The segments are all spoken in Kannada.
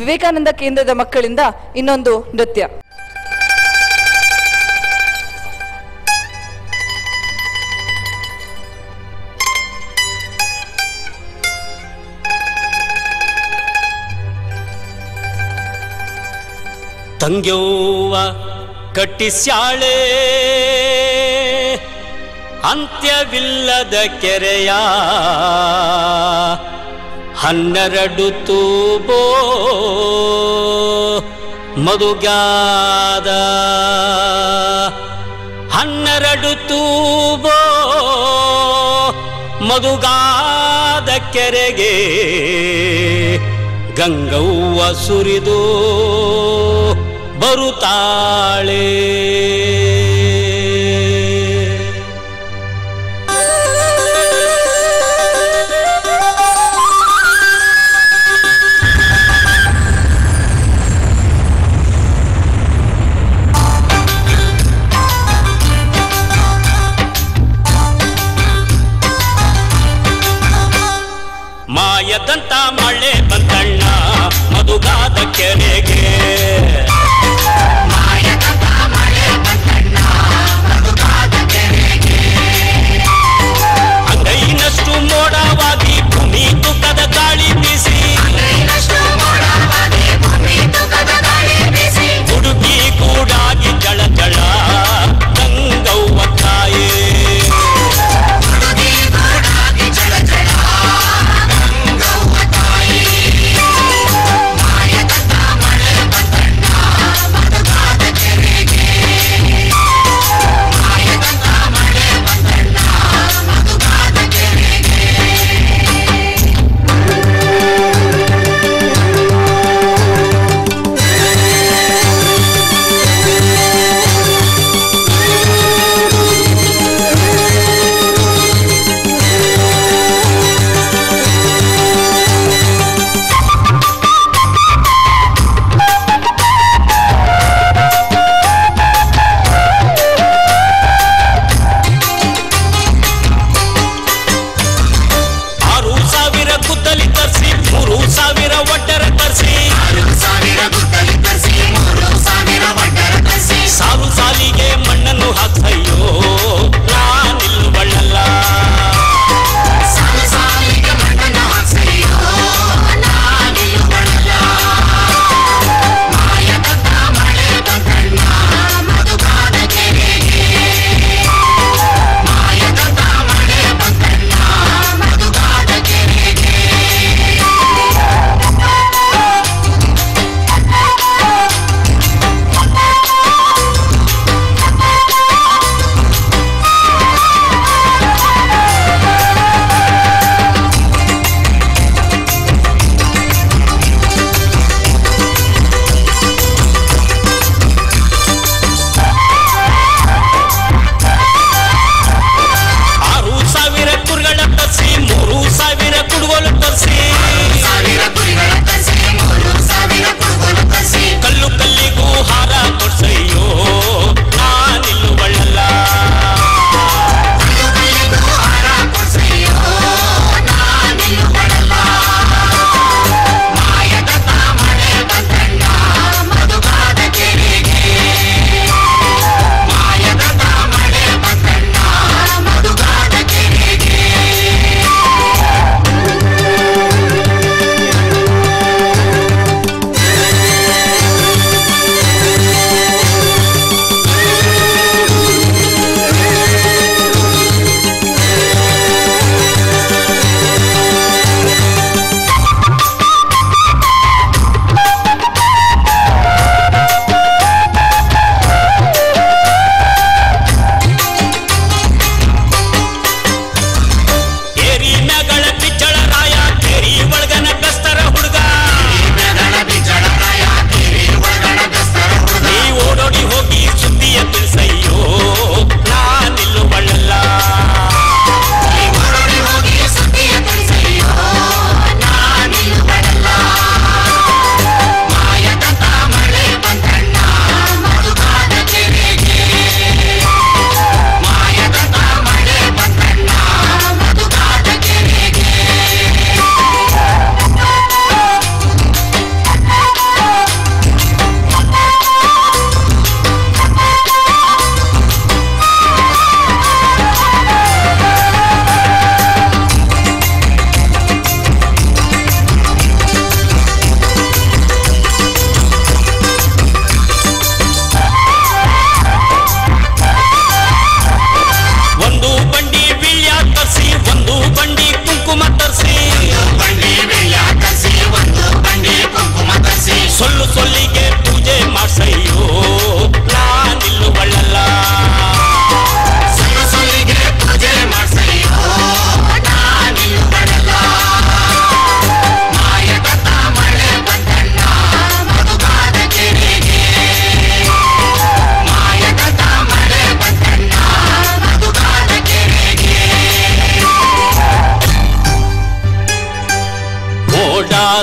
ವಿವೇಕಾನಂದ ಕೇಂದ್ರದ ಮಕ್ಕಳಿಂದ ಇನ್ನೊಂದು ನೃತ್ಯ. ತಂಗ್ಯವ್ವ ಕಟ್ಟಿಸ್ಯಾಳೆ ಅಂತ್ಯವಿಲ್ಲದ ಕೆರೆಯ, 12 ತೂಬೋ ಮಧುಗಾದ, 12 ತೂಬೋ ಮಧುಗಾದ ಕೆರೆಗೆ ಗಂಗವ್ವ ಸುರಿದು ಬರುತ್ತಾಳೆ. ಮಾಯದಂತ ಮಳೆ ಬಂತಣ್ಣ ಮಧುಗಾದ ಕೆರೆಗೆ, ಮಾಯದಂತ ಮಳೆ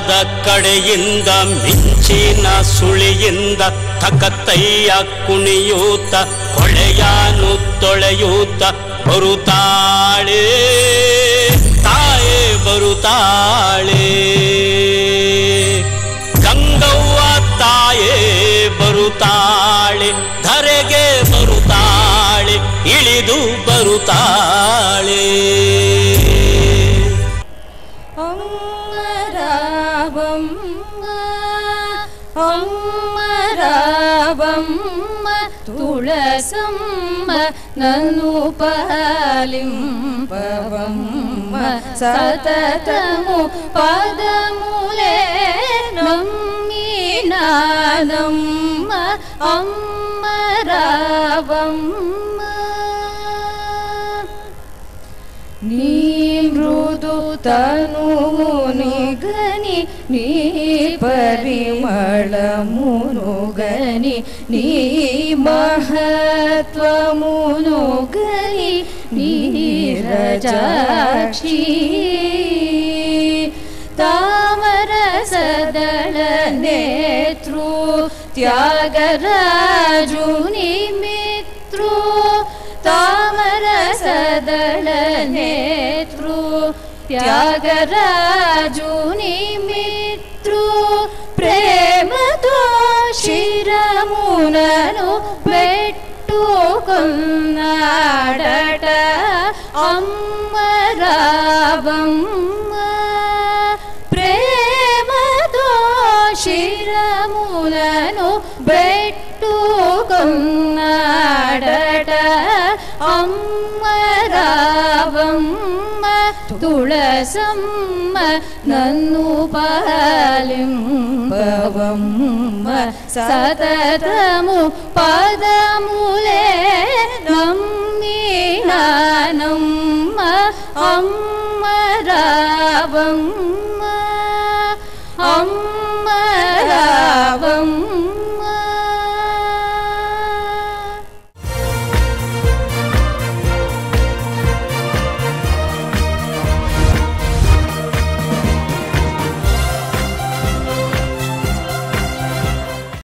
ಮರದ ಕಡೆಯಿಂದ ಮಿಂಚಿನ ಸುಳಿಯಿಂದ ತಕತ್ತಯ್ಯ ಕುಣಿಯೂತ ಕೊಳೆಯಾನು ತೊಳೆಯೂತ ಬರುತ್ತಾಳೆ ತಾಯೇ ಬರುತ್ತಾಳೆ. ಗಂಗವ್ವ ತಾಯೇ ಬರುತ್ತಾಳೆ, ಧರೆಗೆ ಬರುತ್ತಾಳೆ, ಇಳಿದು ಬರುತ್ತಾಳೆ. ಅಮ್ಮ ರಾವಮ್ಮ ತುಳಸಮ್ಮ ನನ್ನು ಪಾಲಿಂಪವಮ್ಮ ಸತತಮು ಪದಮೂಲೆ ನಮ್ಮಿ ನಾನಮ್ಮ ಅಮ್ಮ ರಾವಮ್ಮ. ನೀ ಮೃದು ತನು ನಿಗನಿ ನೀ ಪರಿಮಳ ಮುನುಗನಿ ನೀ ಮಹತ್ವ ಮುನುಗನಿ ನೀರಜಾಕ್ಷಿ ತಾಮರ ಸದಳ ನೇತೃ ತ್ಯಾಗರಾಜು ನಿಮಿತ್ರು ತಾಮರ ಸದಳ ನೇತೃ ತ್ಯಾಗರಾಜು ನಿಮಿತ್ರು ಪ್ರೇಮದೋ ಶಿರಮುನನು ಬೆಟ್ಟು ಕೊಂನಾಡಟ ಅಮ್ಮ ರಾವಮ್ಮ. ಪ್ರೇಮದೋ ಶಿರಮುನನು ಬೆಟ್ಟು ಕೊಂನಾಡಟ ಅಮ್ಮ ರಾವಮ್ಮ. ತುಳಸಮ್ಮ ನನ್ನು ಪಾಲಿಂಪವಮ್ಮ ಸತತಮು ಪದಮೂಲೆ ನಮ್ಮಿ ನಾನಮ್ಮ ಅಮ್ಮ ರಾವಮ್ಮ.